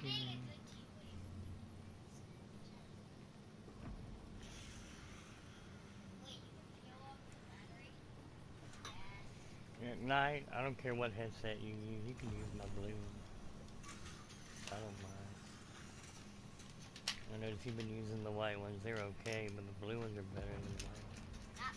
At night, I don't care what headset you use. You can use my blue one. I don't mind. I notice you've been using the white ones. They're okay, but the blue ones are better than the white ones.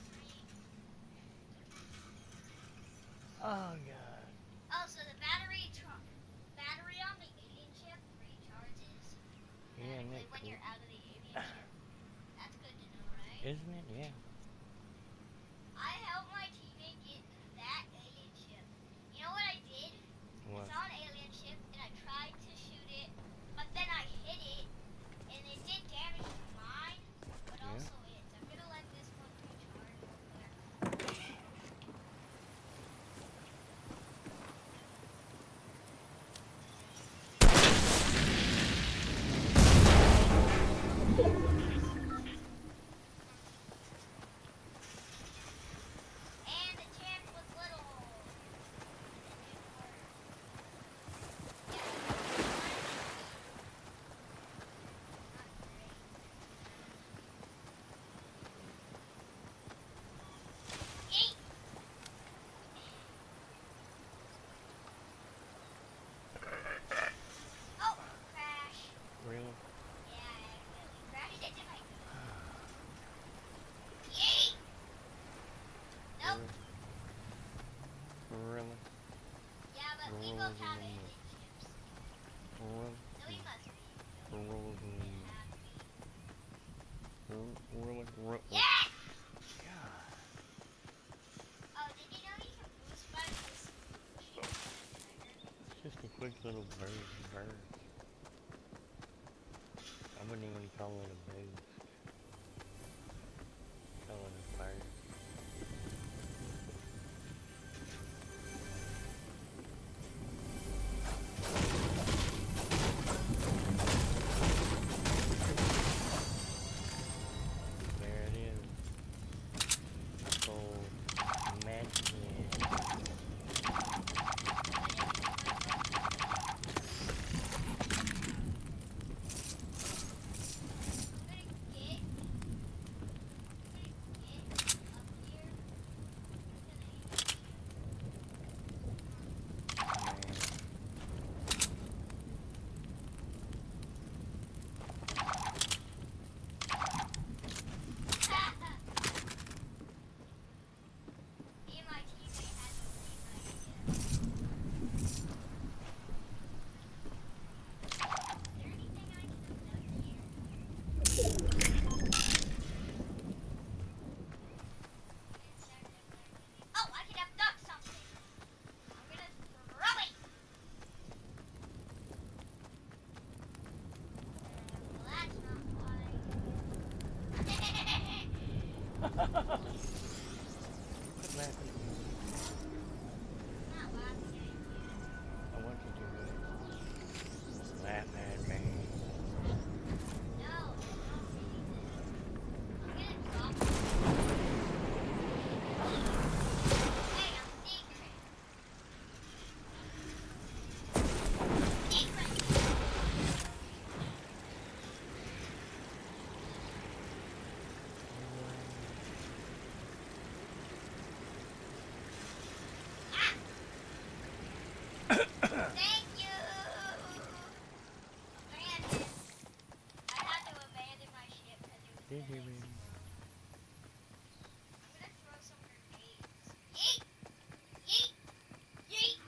Oh, God. Oh, so the battery on the alien ship recharges Yeah, automatically that's when cool. you're out of the alien ship. That's good to know, right? Isn't it? Yeah. I helped my teammate get that alien ship. You know what I did? I What? saw an alien ship and I tried to shoot it, but then I hit it and it did damage to mine, but Yeah. also its. I'm gonna let this one recharge real quick. And the chance was little. It didn't work. Yeah, not great. Yeet! Oh, crash. Really? Yeah, I accidentally crashed into my Yeet! Nope. Really? Yeah, but we both have alien ships. Really? So we must rebuild. Really? Yeah, have to be. Really? Yes! God. Oh, did you know you can boost by this ship? It's just a quick little bird. I wouldn't even call it a boost. Call it a bird. There it is. Oh, mansion. Oh, I can abduct something. I'm gonna throw it. Well, that's not flying. Quit laughing at me. Not laughing at you. I want you to really laugh at me. No, I'm not reading this. I'm gonna drop it. Hey, I'm secret. Secret. Ah! Thank you. Abandoned. I had to abandon my ship because it was Did you gonna really? explode. I'm gonna throw some grenades. Yeet! Yeet! Yeet!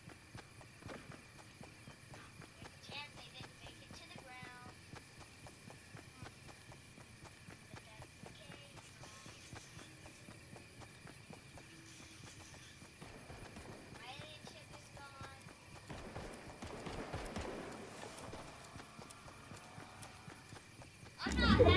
There's a chance they didn't make it to the ground. But that's okay. My alien ship is gone. I'm not